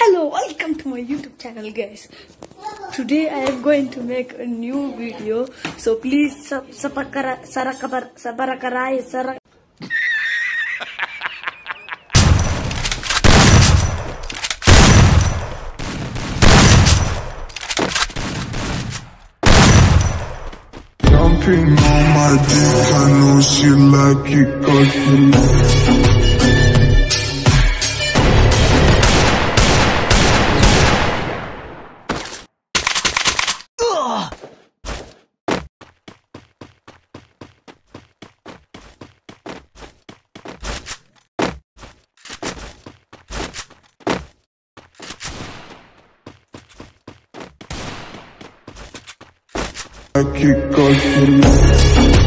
Hello, welcome to my YouTube channel, guys. Today I am going to make a new video, so please Jumping on my dick, I know she like it 'cause she like it 'cause she